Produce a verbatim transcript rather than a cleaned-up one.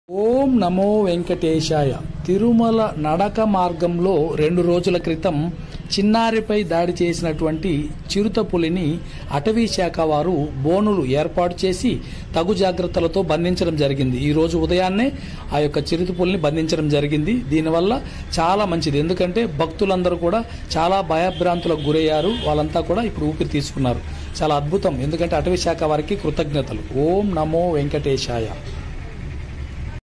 ఓం నమో వెంకటేశాయ. తిరుమల నడక మార్గంలో రెండు రోజుల క్రితం చిన్నారిపై దాడి చేసినటువంటి చిరుతపులిని అటవీ శాఖ వారు బోనులు ఏర్పాటు చేసి తగు జాగ్రత్తలతో బంధించడం జరిగింది. ఈ రోజు ఉదయాన్నే ఆ యొక్క చిరుతపులిని బంధించడం జరిగింది. దీనివల్ల చాలా మంచిది, ఎందుకంటే భక్తులందరూ కూడా చాలా భయభ్రాంతులకు గురయ్యారు. వాళ్ళంతా కూడా ఇప్పుడు ఊపిరి తీసుకున్నారు. చాలా అద్భుతం, ఎందుకంటే అటవీ శాఖ వారికి కృతజ్ఞతలు. ఓం నమో వెంకటేశాయ.